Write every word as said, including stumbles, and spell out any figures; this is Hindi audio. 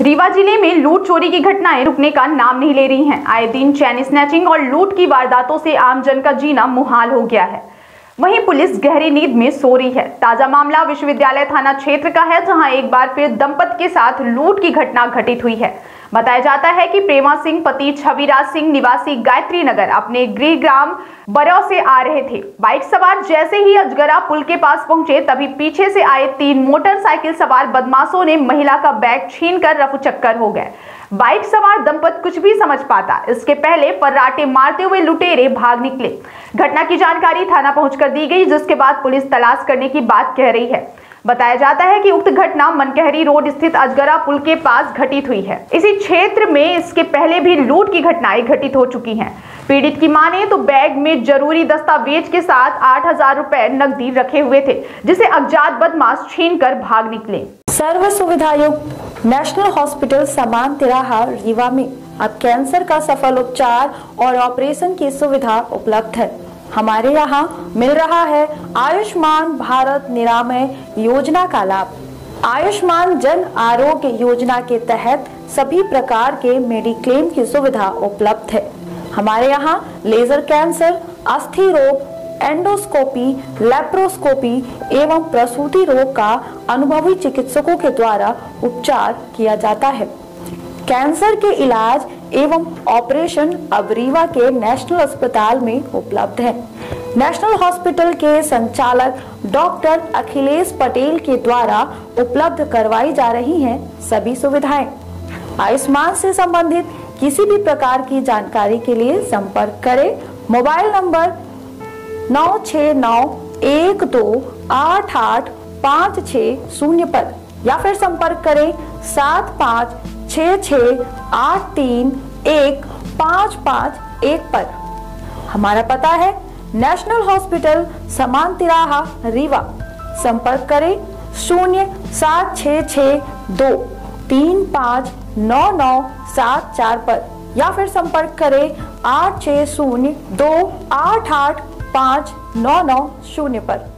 रीवा जिले में लूट चोरी की घटनाएं रुकने का नाम नहीं ले रही हैं। आए दिन चैन स्नैचिंग और लूट की वारदातों से आमजन का जीना मुहाल हो गया है। वहीं पुलिस गहरी नींद में सो रही है। ताजा मामला विश्वविद्यालय थाना क्षेत्र का है, जहां एक बार फिर दंपत्ति के साथ लूट की घटना घटित हुई है। बताया जाता है कि प्रेमा सिंह पति छविराज सिंह निवासी गायत्री नगर अपने गृह ग्राम बरौ से आ रहे थे। बाइक सवार जैसे ही अजगरा पुल के पास पहुंचे, तभी पीछे से आए तीन मोटरसाइकिल सवार बदमाशों ने महिला का बैग छीनकर रफूचक्कर हो गए। बाइक सवार दंपत्ति कुछ भी समझ पाता, इसके पहले फर्राटे मारते हुए लुटेरे भाग निकले। घटना की जानकारी थाना पहुंचकर दी गई, जिसके बाद पुलिस तलाश करने की बात कह रही है। बताया जाता है कि उक्त घटना मनकहरी रोड स्थित अजगरा पुल के पास घटित हुई है। इसी क्षेत्र में इसके पहले भी लूट की घटनाएं घटित हो चुकी हैं। पीड़ित की माने तो बैग में जरूरी दस्तावेज के साथ आठ हजार रुपए नकदी रखे हुए थे, जिसे अज्ञात बदमाश छीनकर भाग निकले। सर्व सुविधायुक्त नेशनल हॉस्पिटल समान तिराहा रीवा में अब कैंसर का सफल उपचार और ऑपरेशन की सुविधा उपलब्ध है। हमारे यहाँ मिल रहा है आयुष्मान भारत निरामय योजना का लाभ। आयुष्मान जन आरोग्य योजना के तहत सभी प्रकार के मेडिक्लेम की सुविधा उपलब्ध है। हमारे यहाँ लेजर कैंसर, अस्थि रोग, एंडोस्कोपी, लेप्रोस्कोपी एवं प्रसूति रोग का अनुभवी चिकित्सकों के द्वारा उपचार किया जाता है। कैंसर के इलाज एवं ऑपरेशन अब रीवा के नेशनल अस्पताल में उपलब्ध है। नेशनल हॉस्पिटल के संचालक डॉक्टर अखिलेश पटेल के द्वारा उपलब्ध करवाई जा रही हैं सभी सुविधाएं। आयुष्मान से संबंधित किसी भी प्रकार की जानकारी के लिए संपर्क करें मोबाइल नंबर नौ छः नौ एक दो आठ आठ पाँच छः शून्य पर, या फिर संपर्क करें सात पाँच छः छः आठ तीन एक पाँच पाँच एक पर। हमारा पता है नेशनल हॉस्पिटल समान तिराहा रीवा। संपर्क करें शून्य सात छः छः दो तीन पाँच नौ नौ सात चार पर, या फिर संपर्क करें आठ छः शून्य दो आठ आठ पाँच नौ नौ शून्य पर।